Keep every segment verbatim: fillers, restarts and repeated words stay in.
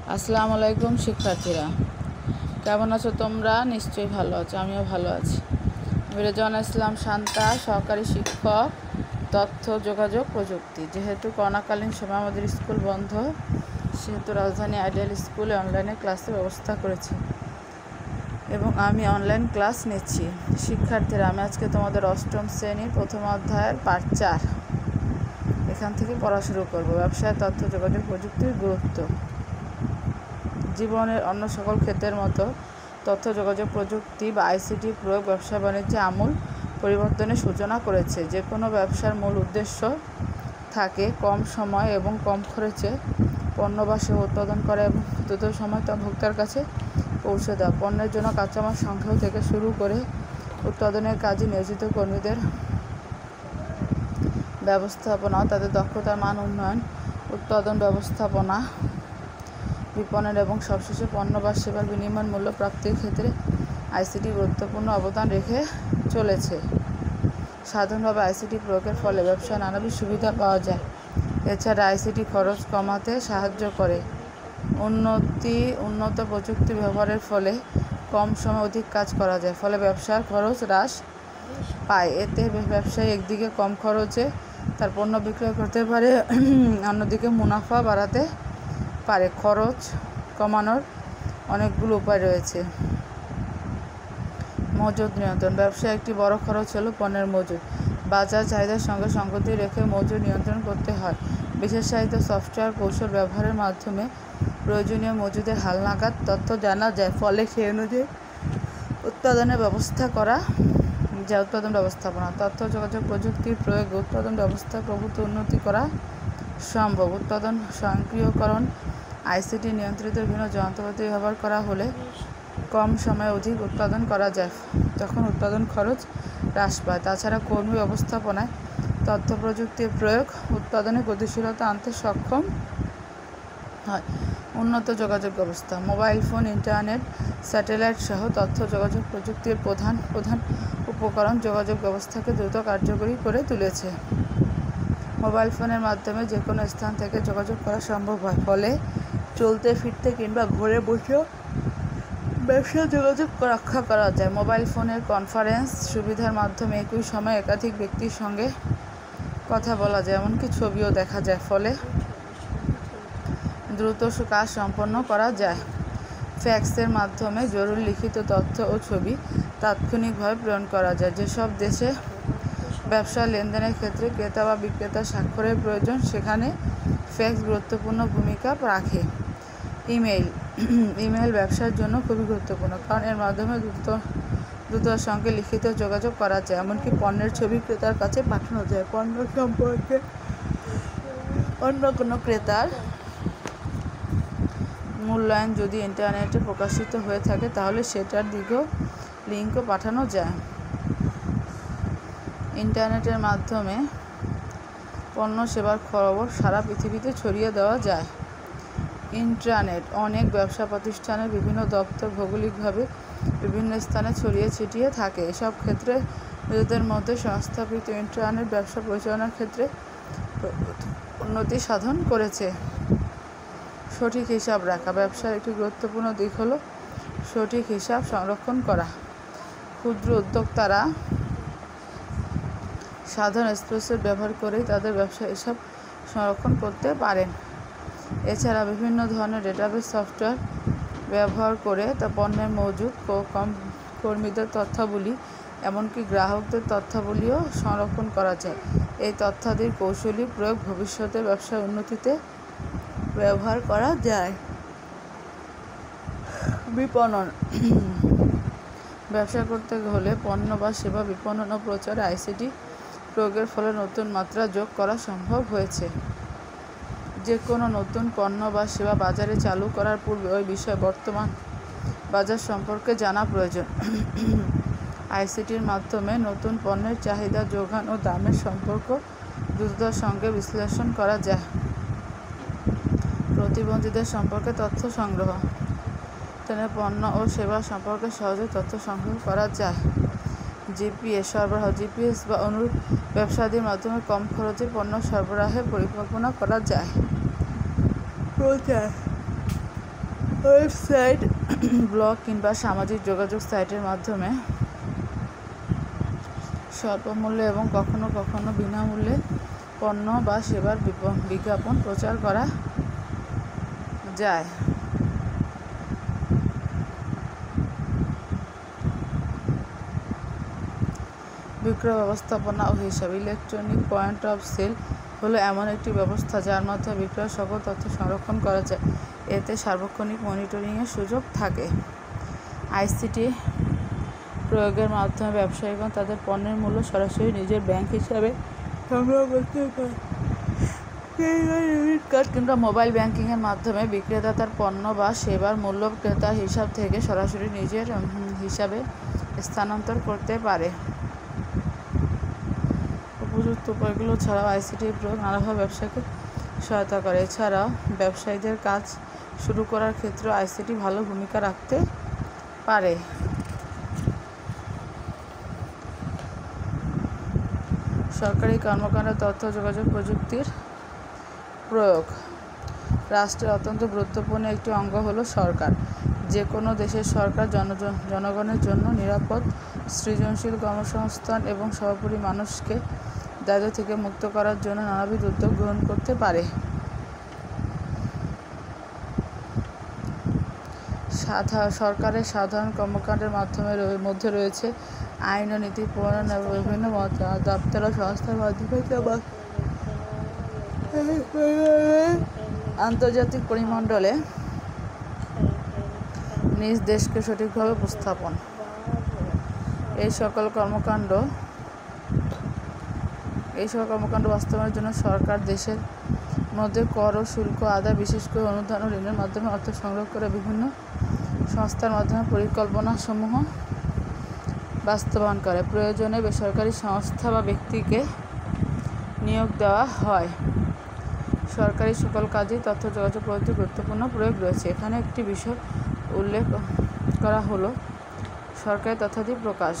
আসসালামু আলাইকুম শিক্ষার্থীরা, কেমন আছো তোমরা? নিশ্চয়ই ভালো আছো, আমিও ভালো আছি। আমি রেজওয়ানা ইসলাম শান্তা, সহকারী শিক্ষক, তথ্য যোগাযোগ প্রযুক্তি। যেহেতু করোনাকালীন সময় আমাদের স্কুল বন্ধ, সেহেতু রাজধানী আইডিয়াল স্কুলে অনলাইনে ক্লাসের ব্যবস্থা করেছি এবং আমি অনলাইন ক্লাস নিচ্ছি। শিক্ষার্থীরা, আমি আজকে তোমাদের অষ্টম শ্রেণীর প্রথম অধ্যায়ের পার্ট চার এখান থেকে পড়া শুরু করব। ব্যবসায় তথ্য যোগাযোগ প্রযুক্তির গুরুত্ব। জীবনের অন্য সকল ক্ষেত্রের মতো তথ্য যোগাযোগ প্রযুক্তি বা আইসিটি প্রয়োগ ব্যবসা বাণিজ্যে আমূল পরিবর্তনের সূচনা করেছে। যে কোনো ব্যবসার মূল উদ্দেশ্য থাকে কম সময় এবং কম খরচে পণ্য বা সেবা উৎপাদন করা এবং দ্রুত সময় তা ভোক্তার কাছে পৌঁছে দেওয়া। পণ্যের জন্য কাঁচামাল সংগ্রহ থেকে শুরু করে উৎপাদনের কাজে নিয়োজিত কর্মীদের ব্যবস্থাপনা, তাদের দক্ষতার মান উন্নয়ন, উৎপাদন ব্যবস্থাপনা, বিপণন এবং সবশেষে পণ্য বা সেবার বিনিময় মূল্য প্রাপ্তির ক্ষেত্রে আইসিটি গুরুত্বপূর্ণ অবদান রেখে চলেছে। সাধারণভাবে আইসিটি প্রয়োগের ফলে ব্যবসায় নানাবিধ সুবিধা পাওয়া যায়। এছাড়া আইসিটি খরচ কমাতে সাহায্য করে। উন্নতি উন্নত প্রযুক্তি ব্যবহারের ফলে কম সময়ে অধিক কাজ করা যায়, ফলে ব্যবসার খরচ হ্রাস পায়। এতে ব্যবসায়ী একদিকে কম খরচে তার পণ্য বিক্রয় করতে পারে, অন্যদিকে মুনাফা বাড়াতে পারে। খরচ কমানোর অনেকগুলো উপায় রয়েছে। মজুদ নিয়ন্ত্রণ। ব্যবসায় একটি বড় খরচ হলো পণ্যের মজুদ। বাজার চাহিদার সঙ্গে সঙ্গতি রেখে মজুদ নিয়ন্ত্রণ করতে হয়। বিশেষায়িত সফটওয়্যার কৌশল ব্যবহারের মাধ্যমে প্রয়োজনীয় মজুদের হালনাগাদ তথ্য জানা যায়, ফলে সেই অনুযায়ী উৎপাদনের ব্যবস্থা করা যায়। উৎপাদন ব্যবস্থাপনা। তথ্য যোগাযোগ প্রযুক্তির প্রয়োগে উৎপাদন ব্যবস্থার প্রভূত উন্নতি করা সম্ভব। উৎপাদন স্বয়ংক্রিয়করণ, আইসিটি নিয়ন্ত্রিত বিভিন্ন যন্ত্রপাতি ব্যবহার করা হলে কম সময়ে অধিক উৎপাদন করা যায়, তখন উৎপাদন খরচ হ্রাস পায়। তাছাড়া কর্মী ব্যবস্থাপনায় তথ্য প্রযুক্তির প্রয়োগ উৎপাদনে গতিশীলতা আনতে সক্ষম হয়। উন্নত যোগাযোগ ব্যবস্থা। মোবাইল ফোন, ইন্টারনেট, স্যাটেলাইট সহ তথ্য যোগাযোগ প্রযুক্তির প্রধান প্রধান উপকরণ যোগাযোগ ব্যবস্থাকে দ্রুত কার্যকরী করে তুলেছে। মোবাইল ফোনের মাধ্যমে যে কোনো স্থান থেকে যোগাযোগ করা সম্ভব হয়, ফলে চলতে ফিরতে কিংবা ঘরে বসেও ব্যবসা যোগাযোগ রক্ষা করা যায়। মোবাইল ফোনের কনফারেন্স সুবিধার মাধ্যমে একই সময়ে একাধিক ব্যক্তির সঙ্গে কথা বলা যায়, এমনকি ছবিও দেখা যায়, ফলে দ্রুত কাজ সম্পন্ন করা যায়। ফ্যাক্সের মাধ্যমে জরুরি লিখিত তথ্য ও ছবি তাৎক্ষণিকভাবে প্রেরণ করা যায়। যেসব দেশে ব্যবসা লেনদেনের ক্ষেত্রে ক্রেতা বা বিক্রেতার স্বাক্ষরের প্রয়োজন, সেখানে ফ্যাক্স গুরুত্বপূর্ণ ভূমিকা রাখে। ইমেইল ইমেইল ব্যবসার জন্য খুবই গুরুত্বপূর্ণ, কারণ এর মাধ্যমে দ্রুত দ্রুততার সঙ্গে লিখিত যোগাযোগ করা যায়, এমনকি পণ্যের ছবি ক্রেতার কাছে পাঠানো যায়। পণ্য সম্পর্কে অন্য কোনো ক্রেতার মূল্যায়ন যদি ইন্টারনেটে প্রকাশিত হয়ে থাকে, তাহলে সেটার দিকেও লিঙ্কও পাঠানো যায়। ইন্টারনেটের মাধ্যমে পণ্য সেবার খবর সারা পৃথিবীতে ছড়িয়ে দেওয়া যায়। ইন্ট্রানেট অনেক ব্যবসা প্রতিষ্ঠানের বিভিন্ন দপ্তর ভৌগোলিকভাবে বিভিন্ন স্থানে ছড়িয়ে ছিটিয়ে থাকে। এসব ক্ষেত্রে নিজেদের মধ্যে সংস্থাপিত ইন্ট্রানেট ব্যবসা পরিচালনার ক্ষেত্রে উন্নতি সাধন করেছে। সঠিক হিসাব রাখা। ব্যবসার একটি গুরুত্বপূর্ণ দিক হলো সঠিক হিসাব সংরক্ষণ করা। ক্ষুদ্র উদ্যোক্তারা সাধারণ স্প্রেডশিট ব্যবহার করেই তাদের ব্যবসার হিসাব সংরক্ষণ করতে পারেন। এছাড়া বিভিন্ন ধরনের ডেটাবেস সফটওয়্যার ব্যবহার করে তা পণ্যের মজুদ, কর্মীদের তথ্যাবলী, এমনকি গ্রাহকদের তথ্যাবলীও সংরক্ষণ করা যায়। এই তথ্যাদির কৌশলী প্রয়োগ ভবিষ্যতে ব্যবসার উন্নতিতে ব্যবহার করা যায়। বিপণন। ব্যবসা করতে হলে পণ্য বা সেবা বিপণন ও প্রচারে আইসিটি প্রয়োগের ফলে নতুন মাত্রা যোগ করা সম্ভব হয়েছে। যে কোনো নতুন পণ্য বা সেবা বাজারে চালু করার পূর্বে ওই বিষয়ে বর্তমান বাজার সম্পর্কে জানা প্রয়োজন। আইসিটির মাধ্যমে নতুন পণ্যের চাহিদা, যোগান ও দামের সম্পর্ক দ্রুততার সঙ্গে বিশ্লেষণ করা যায়। প্রতিবন্ধীদের সম্পর্কে তথ্য সংগ্রহ। ট্রেনের পণ্য ও সেবা সম্পর্কে সহজে তথ্য সংগ্রহ করা যায়। জিপিএস সরবরাহ। জিপিএস বা অনুরূপ ব্যবসাদির মাধ্যমে কম খরচে পণ্য সরবরাহের পরিকল্পনা করা যায়। প্রচার। ওয়েবসাইট, ব্লগ কিংবা সামাজিক যোগাযোগ সাইটের মাধ্যমে স্বল্পমূল্যে এবং কখনো কখনো বিনামূল্যে পণ্য বা সেবার বিজ্ঞাপন প্রচার করা যায়। বিক্রয় ব্যবস্থাপনা ও হিসাব। ইলেকট্রনিক পয়েন্ট অফ সেল হলো এমন একটি ব্যবস্থা যার মাধ্যমে বিক্রয়ের সকল তথ্য সংরক্ষণ করা যায়। এতে সার্বক্ষণিক মনিটরিংয়ের সুযোগ থাকে। আইসিটি প্রয়োগের মাধ্যমে ব্যবসায়ীগণ তাদের পণ্যের মূল্য সরাসরি নিজের ব্যাংক হিসাবে সংগ্রহ করতে পারে। ক্রেডিট কার্ড কিংবা মোবাইল ব্যাংকিংয়ের মাধ্যমে বিক্রেতা তার পণ্য বা সেবার মূল্য ক্রেতার হিসাব থেকে সরাসরি নিজের হিসাবে স্থানান্তর করতে পারে। উপযুক্ত উপায়গুলো ছাড়াও আইসিটি প্রয়োগ নানাভাবে ব্যবসাকে সহায়তা করে। এছাড়াও ব্যবসায়ীদের কাজ শুরু করার ক্ষেত্রে আইসিটি ভালো ভূমিকা রাখতে পারে। সরকারি কর্মকাণ্ড, তথ্য যোগাযোগ প্রযুক্তির প্রয়োগ। রাষ্ট্রের অত্যন্ত গুরুত্বপূর্ণ একটি অঙ্গ হলো সরকার। যে কোনো দেশের সরকার জনগণের জন্য নিরাপদ, সৃজনশীল কর্মসংস্থান এবং সর্বোপরি মানুষকে দারিদ্র্য থেকে মুক্ত করার জন্য নানাবিধ উদ্যোগ গ্রহণ করতে পারে। সরকারের সাধারণ কর্মকাণ্ডের মাধ্যমে মধ্যে রয়েছে আইন ও নীতি প্রণয়ন এবং বিভিন্ন দপ্তর ও সংস্থার মাধ্যমে আন্তর্জাতিক পরিমণ্ডলে নিজ দেশকে সঠিকভাবে উপস্থাপন। এই সকল কর্মকাণ্ড এই সকল কর্মকাণ্ড বাস্তবায়নের জন্য সরকার দেশের মধ্যে কর ও শুল্ক আদায়, বিশেষ করে অনুদান ও ঋণের মাধ্যমে অর্থ সংগ্রহ করে বিভিন্ন সংস্থার মাধ্যমে পরিকল্পনাসমূহ বাস্তবায়ন করে। প্রয়োজনে বেসরকারি সংস্থা বা ব্যক্তিকে নিয়োগ দেওয়া হয়। সরকারি সকল কাজেই তথ্য যোগাযোগ প্রযুক্তির গুরুত্বপূর্ণ প্রয়োগ রয়েছে। এখানে একটি বিষয় উল্লেখ করা হলো সরকারি তথ্যাদি প্রকাশ।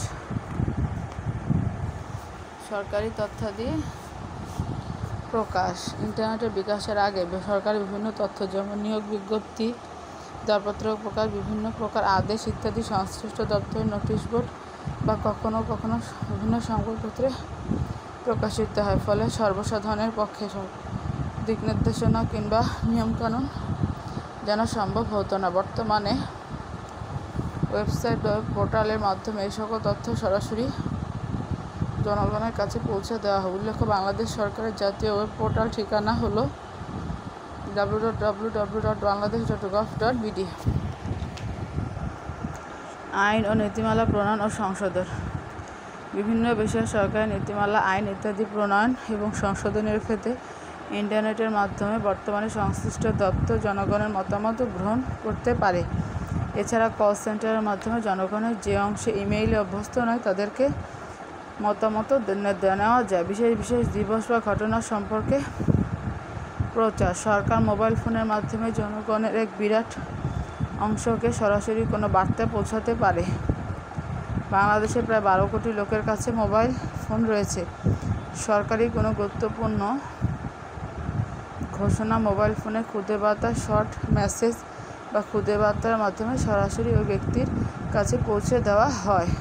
সরকারি তথ্যাদি প্রকাশ ইন্টারনেটের বিকাশের আগে সরকারি বিভিন্ন তথ্য যেমন নিয়োগ বিজ্ঞপ্তি, দরপত্র প্রকাশ, বিভিন্ন প্রকার আদেশ ইত্যাদি সংশ্লিষ্ট দপ্তরের নোটিশ বোর্ড বা কখনো কখনো বিভিন্ন সংবাদপত্রে প্রকাশিত হয়। ফলে সর্বসাধারণের পক্ষে দিক নির্দেশনা কিংবা নিয়মকানুন জানা সম্ভব হতো না। বর্তমানে ওয়েবসাইট ওয়েব পোর্টালের মাধ্যমে এই সকল তথ্য সরাসরি জনগণের কাছে পৌঁছে দেওয়া হয়। উল্লেখ্য, বাংলাদেশ সরকারের জাতীয় ওয়েব পোর্টাল ঠিকানা হলো W W W dot Bangladesh dot gov dot BD. আইন ও নীতিমালা প্রণয়ন ও সংশোধন। বিভিন্ন বিষয়ে সরকারি নীতিমালা, আইন ইত্যাদি প্রণয়ন এবং সংশোধনের ক্ষেত্রে ইন্টারনেটের মাধ্যমে বর্তমানে সংশ্লিষ্ট দপ্তর জনগণের মতামত গ্রহণ করতে পারে। এছাড়া কল সেন্টারের মাধ্যমে জনগণের যে অংশে ইমেইলে অভ্যস্ত নয় তাদেরকে মতামত নেওয়া যায়। বিশেষ বিশেষ দিবস বা ঘটনা সম্পর্কে প্রচার। সরকার মোবাইল ফোনের মাধ্যমে জনগণের এক বিরাট অংশকে সরাসরি কোনো বার্তা পৌঁছাতে পারে। বাংলাদেশে প্রায় বারো কোটি লোকের কাছে মোবাইল ফোন রয়েছে। সরকারি কোনো গুরুত্বপূর্ণ ঘোষণা মোবাইল ফোনে খুদে বার্তা, শর্ট মেসেজ বা খুদে বার্তার মাধ্যমে সরাসরি ওই ব্যক্তির কাছে পৌঁছে দেওয়া হয়।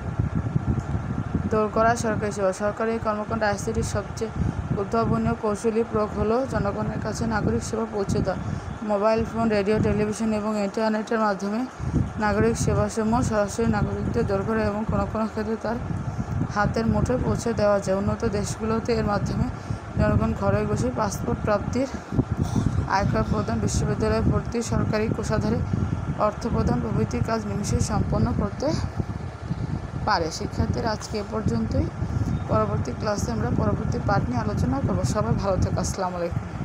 দৌড় করা সরকারি সেবা। সরকারি কর্মকাণ্ড আইসিটির সবচেয়ে উদ্ভাবনীয় কৌশলী প্রয়োগ হলো জনগণের কাছে নাগরিক সেবা পৌঁছে দেওয়া। মোবাইল ফোন, রেডিও, টেলিভিশন এবং ইন্টারনেটের মাধ্যমে নাগরিক সেবাসমূহ সরাসরি নাগরিকদের দোরগোড়ায় এবং কোনো কোনো ক্ষেত্রে তার হাতের মুঠোয় পৌঁছে দেওয়া যায়। উন্নত দেশগুলোতে এর মাধ্যমে জনগণ ঘরে বসে পাসপোর্ট প্রাপ্তির, আয়কর প্রদান, বিশ্ববিদ্যালয়ে ভর্তি, সরকারি কোষাধারে অর্থ প্রদান প্রভৃতি কাজ নিমেষেই সম্পন্ন করতে পারে। শিক্ষার্থীরা আজকে এ পর্যন্তই। পরবর্তী ক্লাসে আমরা পরবর্তী পাঠ নিয়ে আলোচনা করব। সবাই ভালো থেকো। আসসালামু আলাইকুম।